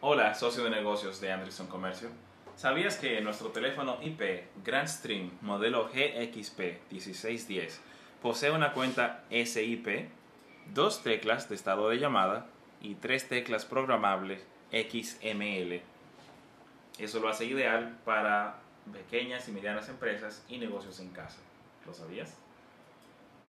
Hola, socio de negocios de Andrison Comercio. ¿Sabías que nuestro teléfono IP Grandstream modelo GXP 1610 posee una cuenta SIP, dos teclas de estado de llamada y tres teclas programables XML? Eso lo hace ideal para pequeñas y medianas empresas y negocios en casa. ¿Lo sabías?